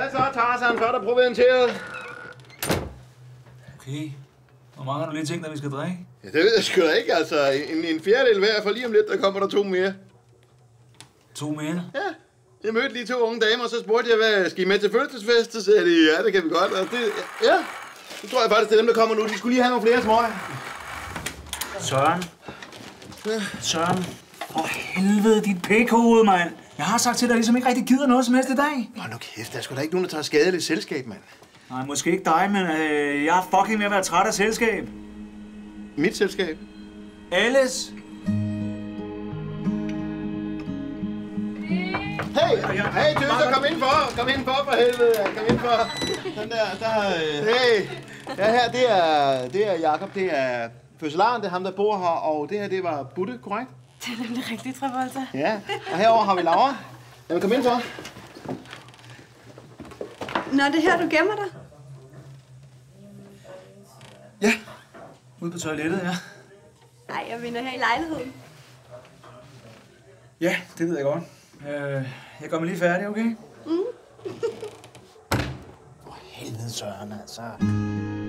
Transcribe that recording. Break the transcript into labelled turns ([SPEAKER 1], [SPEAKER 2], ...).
[SPEAKER 1] Hvad så, Tarzan? Så er der provianteret.
[SPEAKER 2] Okay. Hvor mange har du lige tænkt, at vi skal drikke?
[SPEAKER 1] Ja, det ved jeg sgu da ikke, altså. En fjerdedel hver, for lige om lidt, der kommer der 2 mere.
[SPEAKER 2] 2 mere?
[SPEAKER 1] Ja. Jeg mødte lige 2 unge damer, og så spurgte jeg, hvad skal I med til fødselsfest? Så sagde de, ja, det kan vi godt. Og det, ja, så tror jeg faktisk, det er dem, der kommer nu. De skulle lige have nogle flere smøger.
[SPEAKER 2] Søren. Søren. For helvede, dit pækhoved, mand. Jeg har sagt til dig, ligesom ikke rigtig gider noget som helst i dag.
[SPEAKER 1] Nå, nu kæft, der er sgu da ikke nogen, der tager skadeligt selskab, mand.
[SPEAKER 2] Nej, måske ikke dig, men jeg er fucking ved at være træt af selskab.
[SPEAKER 1] Mit selskab?
[SPEAKER 2] Alice.
[SPEAKER 1] Hey, tøser, kom indenfor. Kom indenfor for helvede. Kom indenfor. Den der, hey. Ja, her, det er Jakob. Det er fødselaren, det er ham, der bor her. Og det her, det var Butte, korrekt?
[SPEAKER 3] Det er nemlig rigtigt, Travolta.
[SPEAKER 1] Ja, og herover har vi Laura. Jamen, kom indenfor.
[SPEAKER 3] Nå, det er her, du gemmer dig?
[SPEAKER 2] Ja, ude på toilettet, ja.
[SPEAKER 3] Nej, jeg vinder her i lejligheden.
[SPEAKER 2] Ja, det ved jeg godt. Jeg går mig lige færdig, okay?
[SPEAKER 3] Mm.
[SPEAKER 2] For helvede, Søren, altså.